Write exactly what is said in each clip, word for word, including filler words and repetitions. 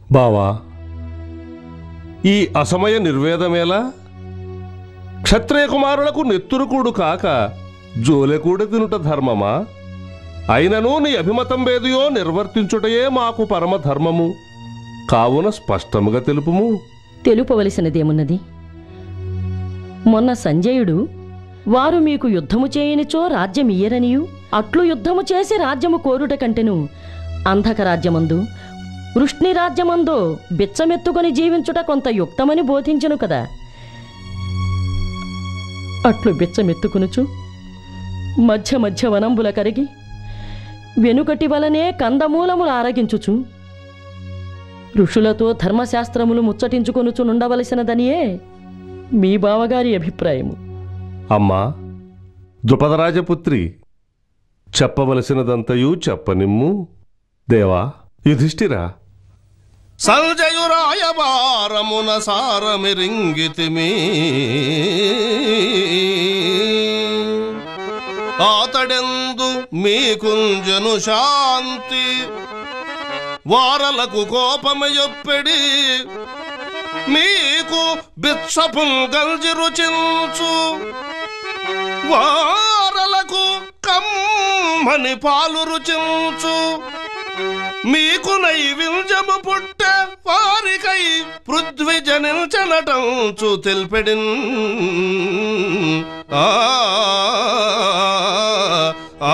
బావా, ఈ అసమయ నిర్వేదమేలా? క్షత్రియ కుమారులకు నెత్తురుకూడు కాక జోలెకూడ తినుట ధర్మమా? అయినను నీ అభిమతం వేదియో నిర్వర్తించుటయే మాకు పరమధర్మము. కావున స్పష్టముగా తెలుపుము. తెలుపవలసినదేమున్నది? మొన్న సంజయుడు వారు మీకు యుద్ధము చేయనిచో రాజ్యమియ్యరనియు, అట్లు యుద్ధము చేసి రాజ్యము కోరుట కంటెను అంధక రాజ్యమందు వృష్ణి రాజ్యమందో బిచ్చమెత్తుకొని జీవించుట కొంత యుక్తమని బోధించెను కదా. అట్లు బిచ్చమెత్తుకునుచు మధ్య మధ్య వనంబుల కరిగి వెనుకటి వలనే కందమూలములు ఆరగించుచు ఋషులతో ధర్మశాస్త్రములు ముచ్చటించుకొనుచు నుండవలసినదనియే మీ బావగారి అభిప్రాయము. అమ్మా ద్రుపదరాజపుత్రి, చెప్పవలసినదంతయు చెప్పనిమ్ము. దేవా యుధిష్ఠిరా, సంజయురాయబారమున సారమిరింగితిమి, ఆతడెందు మీకుంజను శాంతి, వారలకు కోపమయొప్పెడి మీకు బిత్సపుం గల్జి రుచించు, వారలకు కమ్మని పాలు రుచించు, మీకు నైవింజము పుట్టె వారికై పృథ్వి జనించనటంచు తెల్పెడిన్. ఆ ఆ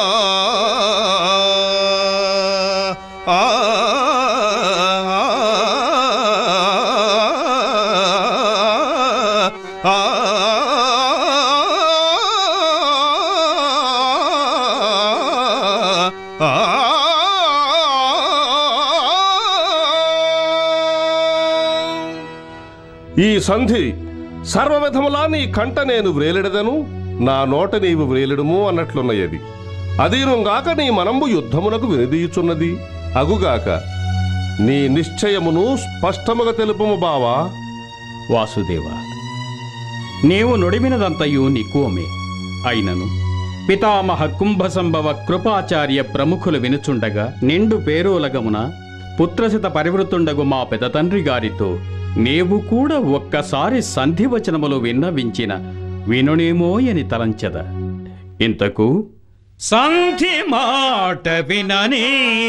ఈ సంధి సర్వవిధములా నీ కంట నేను వ్రేలెడదను, నా నోట నీవు వ్రేలెడుము అన్నట్లున్నయది. అదీనుగాక నీ మనంబు యుద్ధమునకు వినిదీయుచున్నది. అగుగాక నీ నిశ్చయమును స్పష్టముగా తెలుపుము బావా. వాసుదేవ, నీవు నుడిమినదంతయు నికోమే. అయినను పితామహ కుంభసంభవ కృపాచార్య ప్రముఖులు వినుచుండగా నిండు పేరోలగమున పుత్రసిత పరివృతుండగు మా పెదతండ్రి గారితో నీవు కూడా ఒక్కసారి సంధివచనములు విన్నవించిన వినునేమోయని తలంచద. ఇంతకు సంధి మాట వినని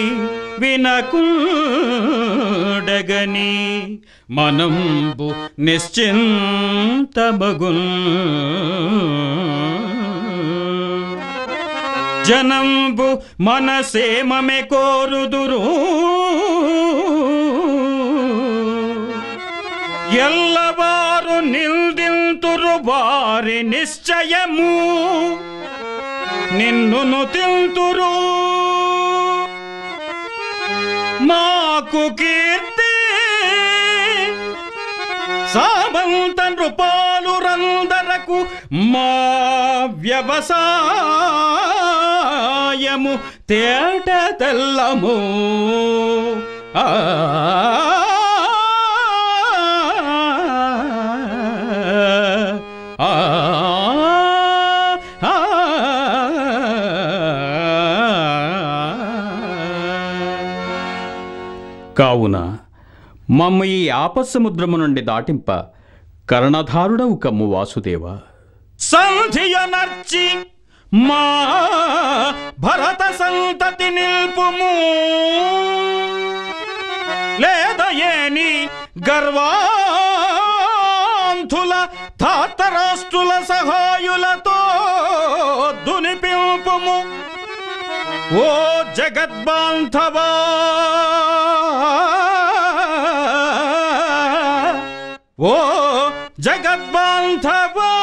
వినకుండగని మనంబు నిశ్చింతమగున్, జనంబు మనసేమమె కోరుదురు, ఎల్లవారు నిల్దింతురు వారి నిశ్చయము, నిన్నును తింతురు మాకు కీర్తి, సామంత నృపాలు రందరకు మా వ్యవసాయము తేట తెల్లము. ఆ కావున మమ్మ ఈ ఆపస్సముద్రము నుండి దాటింప కర్ణధారుడవు కమ్ము వాసుదేవ. సంధియనర్చి మా భరత సంతతి నిల్పుము, లేదయేని గర్వాంధుల ధాతరాష్ట్రుల సహాయులతో దునిపింపుము. ఓ జగద్బాంధవా, ఓ జగద్బాంధవా.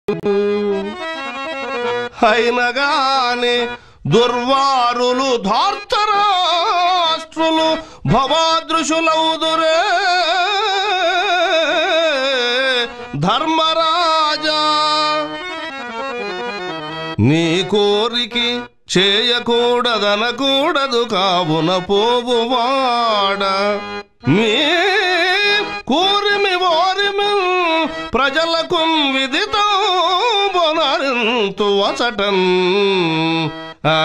అయినగాని దుర్వారులు ధార్తరాష్ట్రులు భవాదృశులౌదురే ధర్మరాజా. నీ కోరికి చేయకూడదనకూడదు కావున పోవువాడ. మీ కూరిమి ఓరిమి ప్రజలకు విదితో బొనరింతు వచటన్. ఆ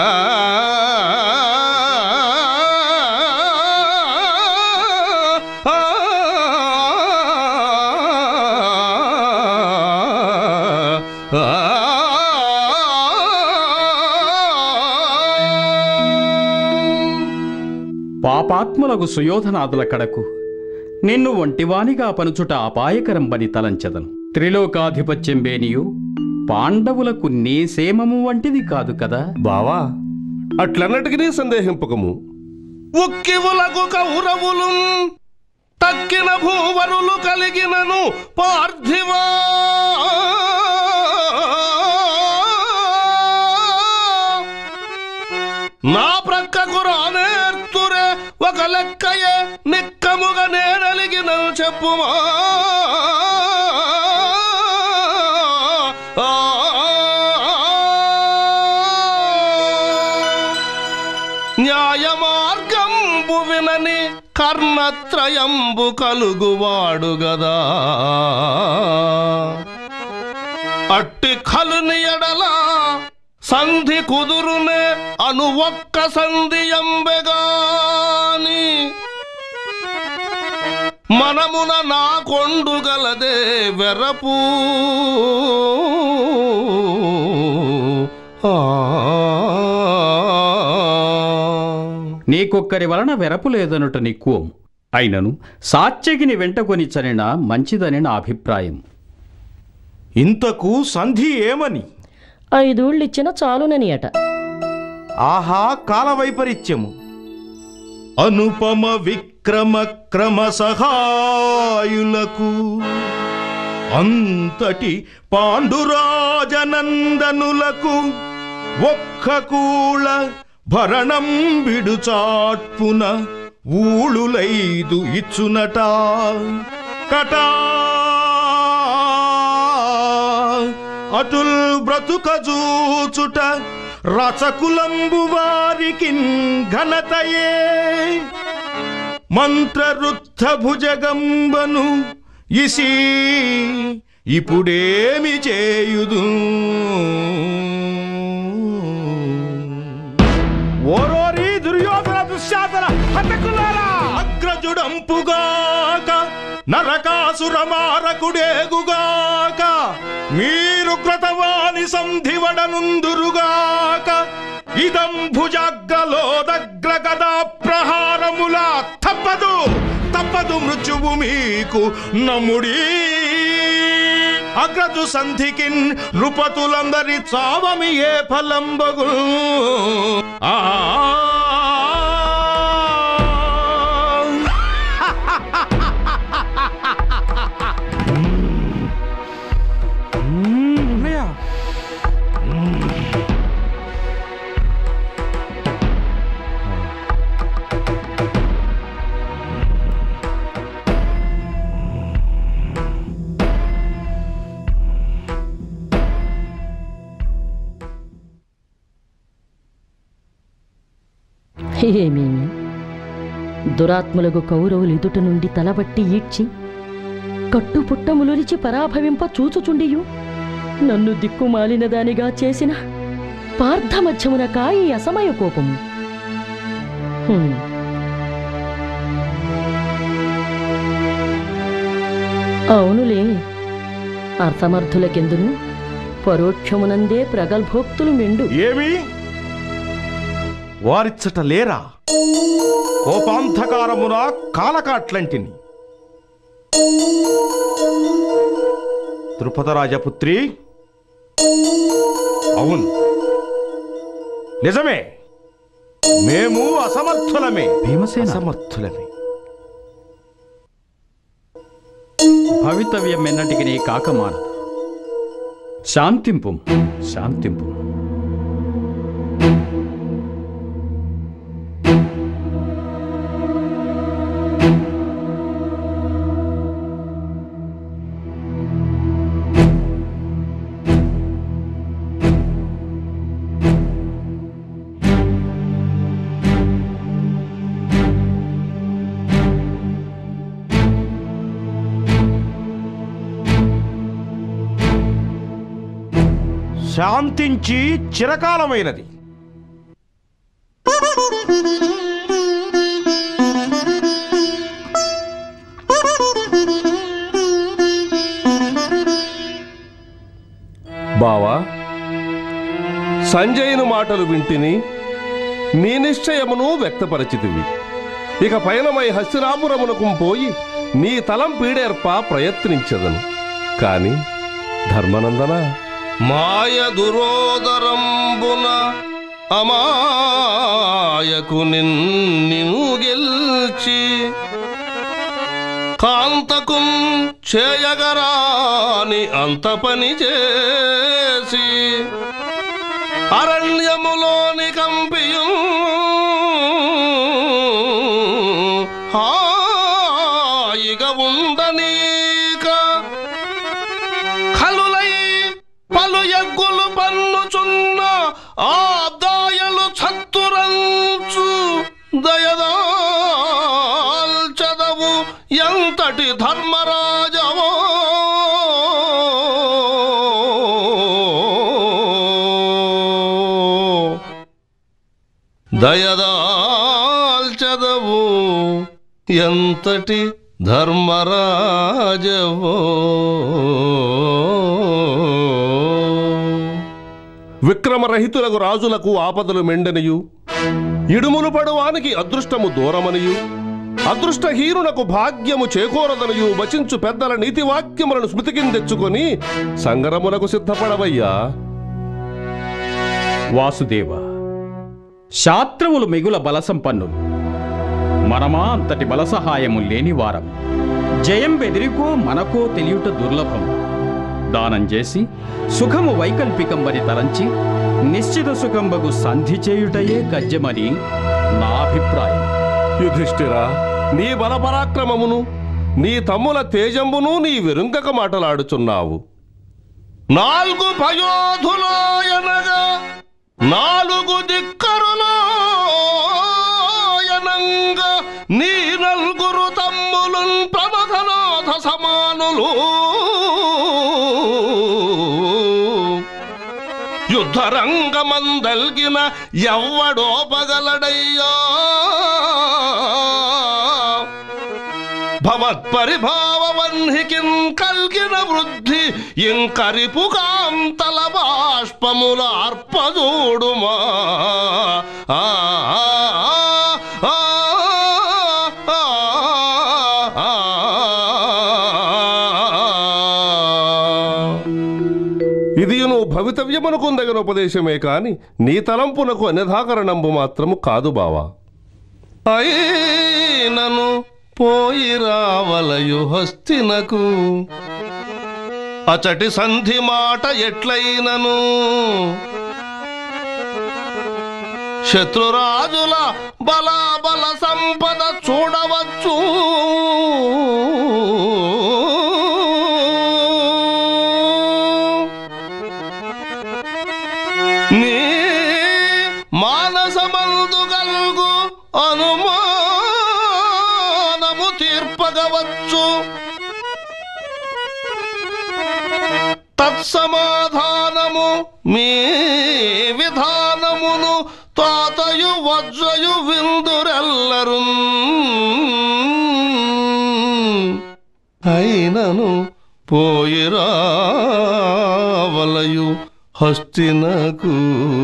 పాపాత్ములకు సుయోధనాదుల కడకు నిన్ను ఒంటివానిగా పనుచుట అపాయకరంబని తలంచెదను. త్రిలోకాధిపత్యం బేనియు పాండవులకు నీ సేమము వంటిది కాదు కదా బావా, అట్లన్నటికి సందేహింపకము. ఉక్కివులకు కౌరవులు తక్కిన భూవరులు కలిగినను పార్థివా. నా ప్రక్కకు రానేర్తురే ఒక లెక్కయే నిక్కముగా నేనలిగిన చెప్పుమా. న్యాయ మార్గంబు వినని కర్ణత్రయంబు కలుగువాడు గదా. అట్టి కలుని ఎడలా సంధి కుదురునే అను ఒక్క సంధి ఎంబెగాని మనమున నా కొండుగలదే వెరపు. నీకొక్కరి వలన వెరపు లేదనుట నిక్కువం. అయినను సాత్యగిని వెంటకొని చనిన మంచిదని నా అభిప్రాయం. ఇంతకు సంధి ఏమని? ఐదూళ్ళిచ్చిన చాలునని అట. ఆహా కాలవైపరీత్యము. అనుపమ విక్రమ క్రమ సహాయులకు అంతటి పాండురాజనందనులకు ఒక్క కూళ భరణం బిడుచాట్పున ఊళులైదు ఇచ్చునట కటా. అటుల్ బ్రతుక జూచుట రచకులంబు వారికి ఘనతయే. మంత్రరుద్ధ భుజగంబను ఇసి ఇప్పుడేమి చేయుదు. ఓరోరి దుర్యోధన దుశ్శాసన హతకులారా! అగ్రజుడంపుగాక నరకాసురమారకుడేగుగాక మీరు క్రతవాని సంధివడనుందురుగాక. ఇదం భుజాగ్రలోదగ్ర గదా ప్రహారముల తప్పదు తప్పదు మృత్యువు మీకు నముడి. అగ్రజు సంధికిన్ నృపతులందరి చావమి ఏ ఫలంబగు. ఆ ఏమేమి దురాత్ములకు కౌరవులు ఎదుట నుండి తలబట్టి ఈడ్చి కట్టుపుట్టములురిచి పరాభవింప చూచుచుండియు నన్ను దిక్కుమాలిన దానిగా చేసిన పార్థమధ్యమున కాయి అసమయ కోపము. హ్మ్. అవునులే, అర్థమర్థులకెందును పరోక్షమునందే ప్రగల్భోక్తులు మెండు. ఏమి వారిచ్చట లేరా? కోపాంధకారమున కాలకాట్లంటిని. ద్రుపదరాజపుత్రి, అవును నిజమే, మేము అసమర్థులమే. భీమసేన అసమర్థులమే. భవితవ్యం ఎన్నటికి నీ కాకమానదు. శాంతింపు శాంతింపు. శాంతించి చిరకాలమైనది. బావా, సంజయుని మాటలు వింటిని, నీ నిశ్చయమును వ్యక్తపరచితివి. ఇక పయనమై హస్తినాపురమునకు పోయి నీ తలం పీడేర్ప ప్రయత్నించదను. కాని ధర్మనందన, మాయ దురోదరంబున అమాయకు నిన్ను గెల్చి కాంతకు చేయగరాని అంత పని చేసి అరణ్యములోని కంపియు హాయిగా ఉండనీక కలులై పలు ఎగ్గులు పన్నుచున్న ఆ దాయలు చత్తురంచు దయదాల్చదవు ఎంతటి ధర్మరాజవో. దయదాల్చదవు ఎంతటి ధర్మరాజవో. విక్రమరహితులకు రాజులకు ఆపదలు మెండనియు, ఇడుములు పడువానికి అదృష్టము దూరమనియు, అదృష్టహీనునకు భాగ్యము చేకూరదనియు వచించు పెద్దల నీతివాక్యములను స్మృతికిందెచ్చుకొని సంగరమునకు సిద్ధపడవయ్యా. వాసుదేవ, శాస్త్రములు మిగుల బలసంపన్నులు, మనమా అంతటి బలసహాయము లేని వారం. జయం బెదిరికో మనకో తెలియుట దుర్లభం. దానం చేసి సుఖము వైకల్పికంబని తలంచి నిశ్చిత సుఖంబగు సంధి చేయుటయే గజ్జమని నా అభిప్రాయం. యుధిష్ఠిరా, నీ బలపరాక్రమమును నీ తమ్ముల తేజంబును నీ వెరుంగక మాటలాడుచున్నావు. నాలుగు పయోధులాయనగా నాలుగు దిక్కరులాయనంగా నీ నలుగురు తమ్ములు ప్రమథనాథ సమానులు. యుద్ధరంగమందల్గిన ఎవ్వడోపగలడయ్యా. భవత్పరిభావవన్హికిన్ కల్గిన వృద్ధి ఇంకరిపు కాంతల బాష్పముల అర్పజూడుమా. ఆ ఇది నువ్వు భవితవ్యమనుకుందగిన ఉపదేశమే కాని నీ తలంపునకు అన్యథాకరణంబు మాత్రము కాదు బావా. అయినను పోయి రావలయు హస్తినకు అచటి సంధి మాట ఎట్లయినను శత్రురాజుల బలాబల సంపద చూడవచ్చు. నీ మానసమందు గల్గు అనుమానము తీర్పగవచ్చు. తత్సమాధానము మీ విధానమును తాతయు వజ్రయు విందురెల్లరు. అయినను పోయి రావలయు హస్తినకు.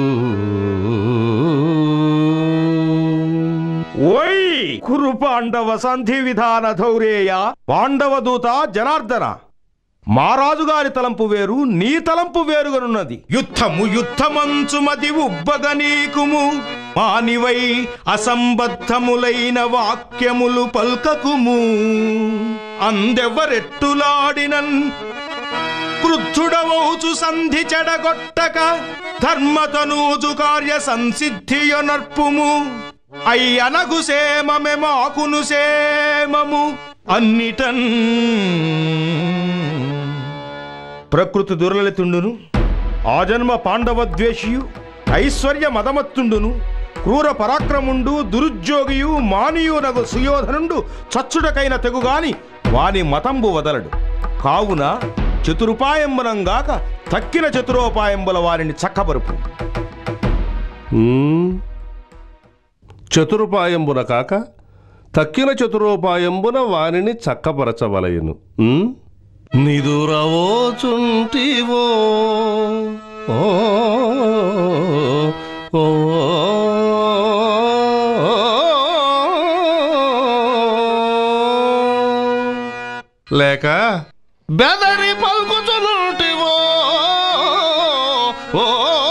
ఓయ్ కురు పాండవ సంధి విధాన ధౌరేయ పాండవ దూత జనార్దన, మా రాజుగారి తలంపు వేరు, నీ తలంపు వేరుగనున్నది. యుద్ధము యుద్ధమంచుమది ఉబ్బగ నీకుము మానివై అసంబద్ధములైన వాక్యములు పల్కకుము. అందెవరెట్టులాడినన్ క్రుద్ధుడవౌచు సంధి చెడగొట్టక ధర్మతనూజు కార్య సంసిద్ధియు నర్పుము అయ్యనగు సేమమె మాకును సేమము అన్నిటన్. ప్రకృతి దుర్లలితుండును, ఆజన్మ పాండవద్వేషియు, ఐశ్వర్య మదమత్తుండును, క్రూర పరాక్రముండు, దురుద్యోగియు, మానియునగు సుయోధనుండు చచ్చుడకైన తెగుగాని వాని మతంబు వదలడు. కావున చతురుపాయంబనంగాక తక్కిన చతురోపాయంబుల వారిని చక్కబరుపు. ఉమ్, చతురుపాయంబున కాక తక్కిన చతురోపాయంబున వానిని చక్కపరచవలయును. ఉమ్, నిదురవోచుంటివో ఓ ఓ లేక బెదరి పలుకుచునుంటివో ఓ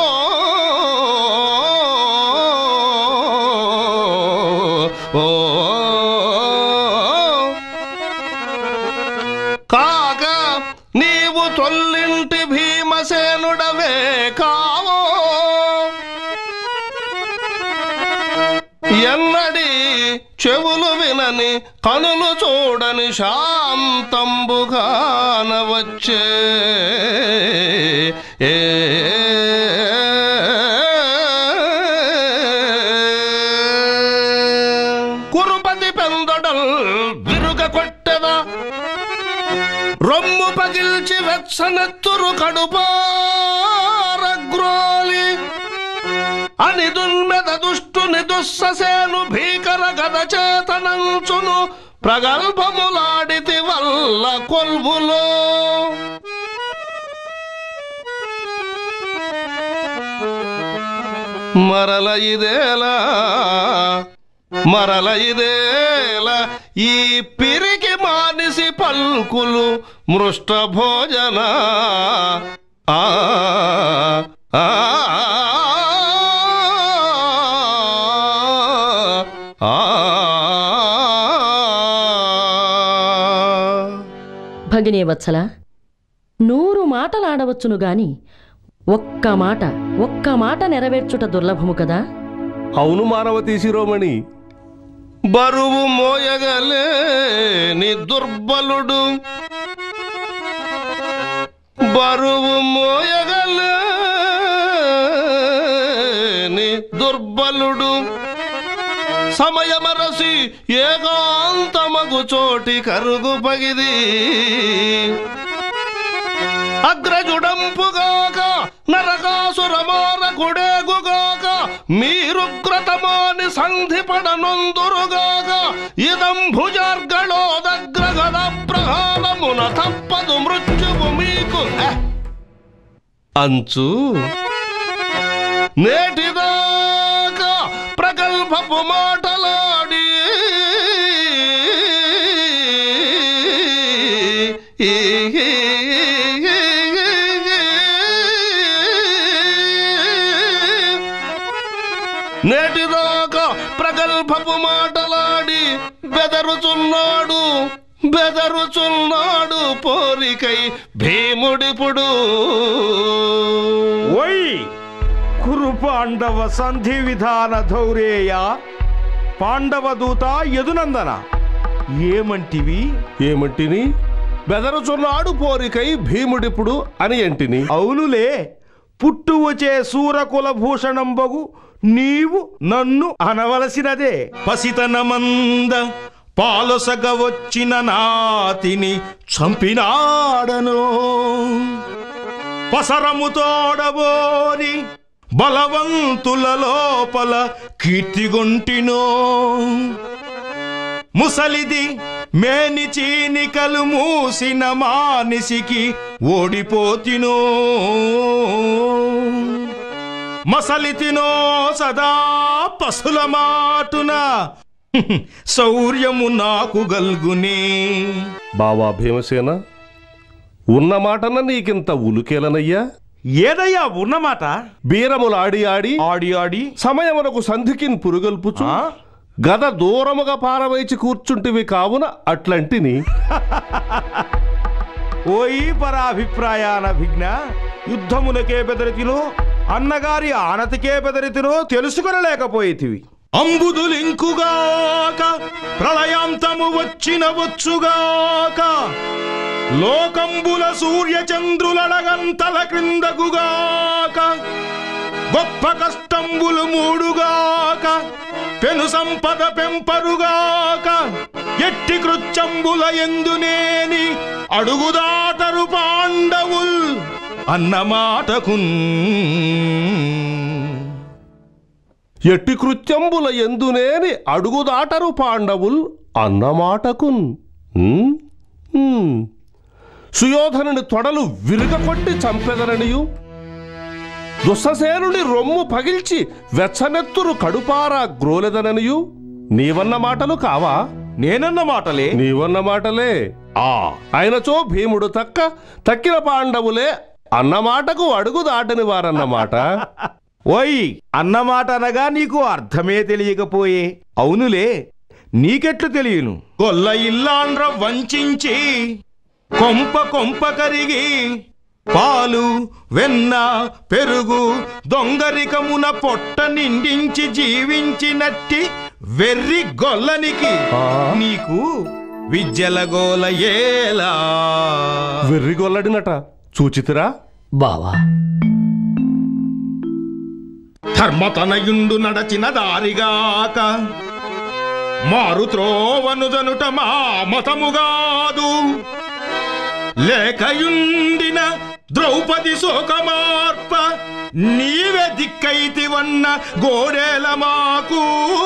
ఓ కాక నీవు తొల్లింటి భీమసేనుడవే కావో ఎన్నడి చెవులు వినని కనులు చూడని శాంతంబుగానవచ్చే ఏ కురుపతి పెందొడల్ విరుగ కొట్టెద రొమ్ము పగిల్చి వెచ్చనెత్తురు కడుపారగ్రోలి అని దున్మెద దుష్టుని దుస్ససేను భీకర గద చేతనంచును ప్రగల్భములాడితి వల్ల కొల్వులో మరల ఇదేలా మరల ఇదేలా ఈ పిరికి మానిసి పల్కులు మృష్ట భోజన ఆ ఆ భగినీ వత్సల, నూరు మాటలాడవచ్చును గాని ఒక్క మాట ఒక్క మాట నెరవేర్చుట దుర్లభము కదా. అవును మానవతీ శిరోమణి, బరువు మోయగలేని దుర్బలుడు బరువు మోయగలేని దుర్బలుడు సమయమరసి ఏకాంతమగు చోటి కరుగు పగిది అగ్రజుడంపుగాక నరకాసురమారకుడేగుగాక మీరుగ్రతమాని సంధిపడనొందురుగాక ఇదం భుజార్గళోదగ్రగద ప్రహారమున తప్పదు మృత్యువు మీకు అంచు నేటిదాకా ప్రగల్భపు మాటలాడి నేటిదాకా ప్రగల్భపు మాటలాడి బెదరుచున్నాడు బెదరుచున్నాడు పోరికై భీముడిపుడు. ఓయ్ కురు పాండవ సంధి విధాన ధౌరేయ పాండవ దూత యదునందన, ఏమంటివి? ఏమంటిని? బెదరుచున్నాడు పోరికై భీముడిపుడు అని ఎంటిని. అవునులే, పుట్టువచే సూరకుల భూషణంబగు నీవు నన్ను అనవలసినదే. పసితనమంద పాలసగ వచ్చిన నాతిని చంపినాడను పసరము తోడబోరి బలవంతుల లోపల కీర్తిగొంటినో ముసలిది మేని చీనికలు మూసిన మానిసికి ఓడిపోతినో మసలితినో సదా పశుల మాటున శౌర్యము నాకు గల్గునే. బావా భీమసేన, ఉన్న మాటన నీకింత ఉలుకేలనయ్యా? ఏదయ్యా ఉన్నమాట? బీరములు ఆడి ఆడి ఆడి ఆడి సమయమునకు సంధికిన్ పురుగల్పుచు గద దూరముగా పారవైచి కూర్చుంటివి కావున అట్లంటిని. ఓయి పరాభిప్రాయాన విఘ్న యుద్ధమునకే బెదరితినో అన్నగారి ఆనతికే బెదరితినో తెలుసుకొనలేకపోయేతివి. అంబుదులింకుగాక ప్రళయాంతము వచ్చిన వచ్చుగాక లోకంబుల సూర్య చంద్రులడగంతల క్రిందగుగాక గొప్ప కష్టంబులు మూడుగాక పెను సంపద పెంపరుగాక ఎట్టి కృత్యంబుల ఎందునేని అడుగుదాటరు పాండవుల్ అన్నమాటకున్. ఎట్టి కృత్యంబుల ఎందునేని అడుగుదాటరు పాండవుల్ అన్నమాటకున్. ఉమ్, ఉమ్. సుయోధనుని తొడలు విరుగకొట్టి చంపెదననియు దుస్ససేనుని రొమ్ము పగిల్చి వెచ్చనెత్తురు కడుపారా గ్రోలెదననియు నీవన్న మాటలు కావా? నేనన్న మాటలే. నీవన్న మాటలే. ఆ ఆయనచో భీముడు తక్క తక్కిన పాండవులే అన్నమాటకు అడుగు దాటని వారన్నమాట. ఓయ్ అన్నమాట అనగా నీకు అర్థమే తెలియకపోయే. అవునులే, నీకెట్లు తెలియను? గొల్ల ఇల్లాండ్ర వంచించి కొంప కొంప కరిగి పాలు వెన్న పెరుగు దొంగరికమున పొట్ట నిండించి జీవించినట్టి వెర్రి గొల్లనికి నీకు విద్యలగోల ఏలా? వెర్రిగొల్లడినట చూచితిరా బావా? ధర్మతనయుండు నడచిన దారిగాక మారుత్రోవనుదనుట మా మతముగాదు. లేకయుండిన ద్రౌపది శోకమార్ప నీవే దిక్కైతివన్న గోడేల మాకు.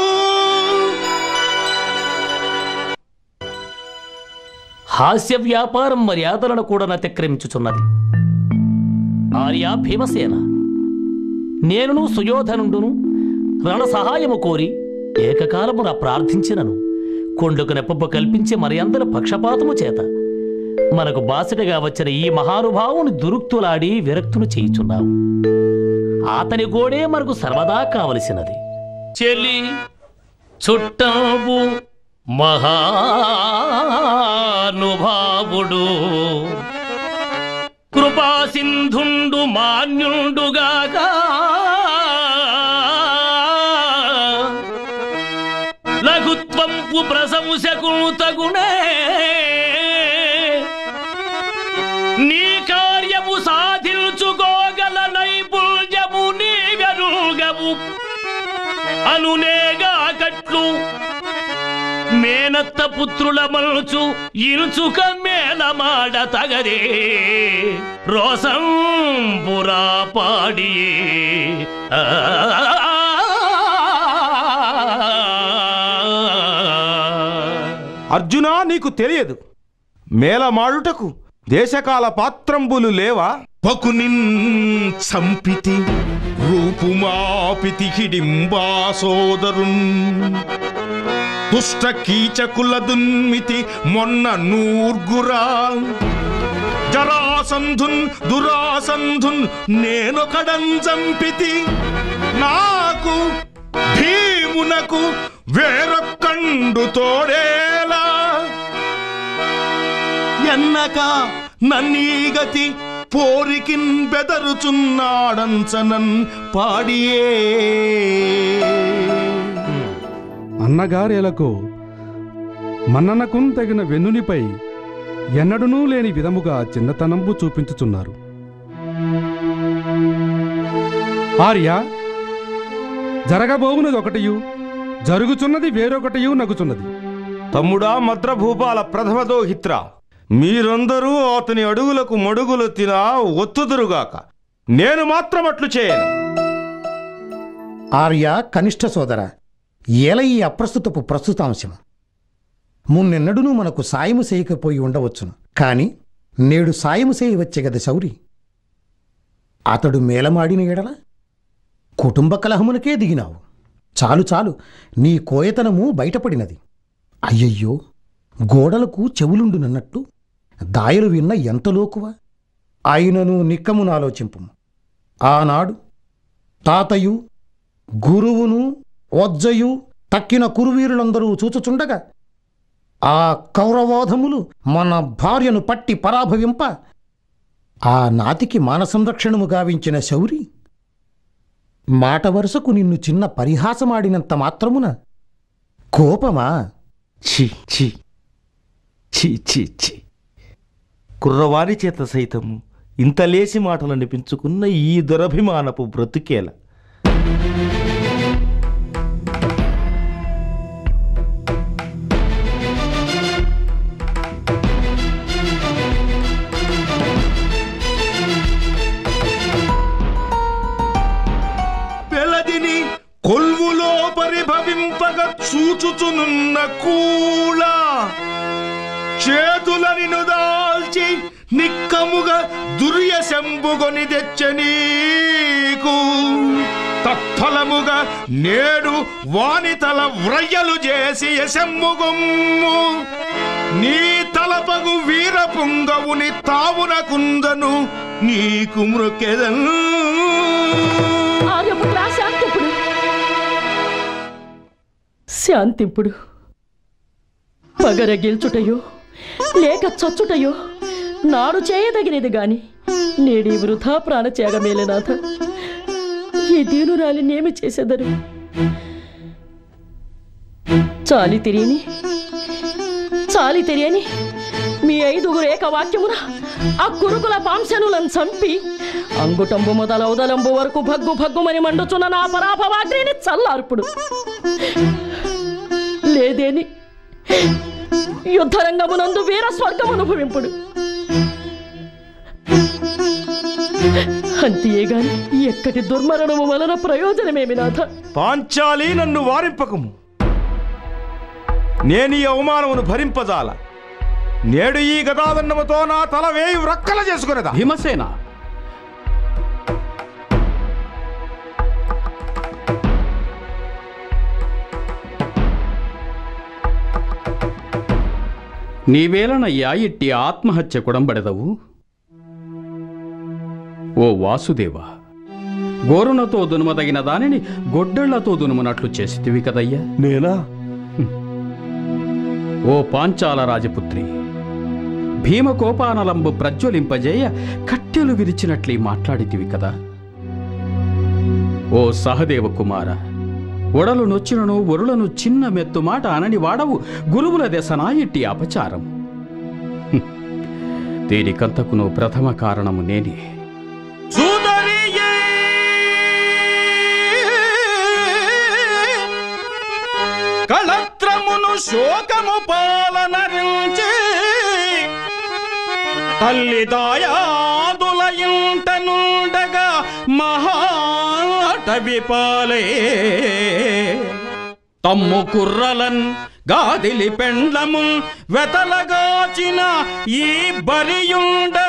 హాస్య వ్యాపారం మర్యాదలను కూడా నతిక్రమించుచున్నది. ఆర్యా భీమసేన, నేనును సుయోధనుండును రణ సహాయము కోరి ఏకకాలమున ప్రార్థించినను కొండకు నెప్పపు కల్పించి మరి అందరి పక్షపాతము చేత మనకు బాసటగా వచ్చిన ఈ మహానుభావుని దురుక్తులాడి విరక్తులు చేయుచున్నావు. అతని గోడే మనకు సర్వదా కావలసినది. చెల్లి చుట్టము మహానుభావుడు కృపా సింధుండు మాన్యుండుగాక లఘుత్వంపు ప్రశంసకు తగునే నీ కార్యము సాధించుకోగల నైపుణ్యము నీ వెరుగము అనునేగా కట్లు మేనత్త పుత్రుల మలుచు ఇరుచుక మేనమాడ తగదే రోసం పురా పాడి. అర్జునా, నీకు తెలియదు మేలమాడుటకు దేశకాల పాత్రంబులు లేవా? పకునిన్ సంపితి రూపుమాపితి హిడింబా సోదరున్ దుష్ట కీచకుల దున్మితి మొన్న నూర్గురా జరాసంధున్ దురాసంధున్ నేనొకడం చంపితి నాకు భీమునకు వేరొక్కండు తోడేలా ఎన్నక నన్నీగతి పోరికిన్ బెదరుచున్నాడంచనన్ పాడియే. అన్నగారేలకు మన్ననకున్ తగిన వెన్నునిపై ఎన్నడూనూ లేని విధముగా చిన్నతనంబు చూపించుచున్నారు. ఆర్య, జరగబోవునది ఒకటియు జరుగుచున్నది వేరొకటియు నగుచున్నది. తమ్ముడా మద్రభూపాల ప్రథమ దోహిత్ర, మీరందరూ అతని అడుగులకు మడుగులు తినా ఒత్తుదురుగాక. నేను మాత్రం అట్లు చేయను. ఆర్య కనిష్ఠ సోదర, ఏల ఈ అప్రస్తుతపు ప్రస్తుతాంశం మున్నెన్నడూనూ మనకు సాయము చేయకపోయి ఉండవచ్చును, కాని నేడు సాయము చేయవచ్చే గద శౌరి. అతడు మేలమాడిన ఎడల కుటుంబ కలహమునకే దిగినావు. చాలు చాలు, నీ కోయతనము బయటపడినది. అయ్యయ్యో, గోడలకు చెవులుండునన్నట్టు దాయలు విన్న ఎంత లోకువ. ఆయనను నిక్కమును ఆలోచింపు. ఆనాడు తాతయు గురువును వజ్జయు తక్కిన కురువీరులందరూ చూచుచుండగా ఆ కౌరవోధములు మన భార్యను పట్టి పరాభవింప ఆ నాతికి మాన సంరక్షణము గావించిన శౌరి మాట వరుసకు నిన్ను చిన్న పరిహాసమాడినంత మాత్రమున కోపమా? ఛీ ఛీ ఛీ ఛీ ఛీ కుర్రవారి చేత సైతము ఇంత లేసి మాటలు అనిపించుకున్న ఈ దురభిమానపు బ్రతుకేల. పెలదిని కొల్వులో పరిభవింపగా చూచుచునున్న కూళ చేతులని దాల్చి నిక్కముగా దుర్యశంబుగొని తెచ్చ నీకు తత్ఫలముగా నేడు వానితల వ్రయ్యలు చేసి యశమ్ముగొమ్ము నీ తలపగు వీర పుంగవుని తావున కుందను నీకు మృకెదన్. ఆర్యపుత్రా, శాంతింపుడు శాంతింపుడు. పగర గెల్చుటయో లేక చచ్చుటయో నాడు చేయదగినది గాని నేడి వృథా ప్రాణత్యాగమేలనాథ. ఈ దీనురాలి నేమి చేసేదరు? చాలి తిరియని చాలి తెలియని మీ ఐదుగురు ఏకవాక్యమున ఆ కురుకుల పాంశనులను చంపి అంగుటంబు మొదలౌదలంబు వరకు భగ్గు భగ్గుమని మండుచున్న నా పరాపవాగ్రిని చల్లార్పుడు. లేదేని యుద్ధరంగమునందు వీర స్వర్గం అనుభవింపుడు. అంతే గాని ఎక్కడి దుర్మరణము వలన ప్రయోజనమేమి నాథ? పాంచాలి, నన్ను వారింపకము. నేను ఈ అవమానమును భరింపజాల. నేడు ఈ గదాదండముతో నా తల వేయి వ్రక్కల చేసుకునేదా? భీమసేన, నీవేలనయ్యా ఇట్టి ఆత్మహత్య కుడంబడెదవు? ఓ వాసుదేవ, గోరునతో దునుమదగిన దానిని గొడ్డళ్లతో దునుమునట్లు చేసితివి కదయ్యా. నేనా? ఓ పాంచాల రాజపుత్రి, భీమకోపానలంబు ప్రజ్వలింపజేయ కట్టెలు విరిచినట్లే మాట్లాడితివి కదా. ఓ సహదేవ కుమార, ఒడలు నొచ్చినను ఒరులను చిన్న మెత్తు మాట అనని వాడవు గురువుల దశనా ఇట్టి అపచారం. హ్మ్. దీనికంతకును ప్రథమ కారణము నేనే. కళత్రమును శోకము పాలనరించి తల్లి దాయాదుల ఇంట నుండగా మహాటవి పాలే తమ్ము కుర్రలన్ గాదిలి పెండ్లము వెతలగాచిన ఈ బరియుండ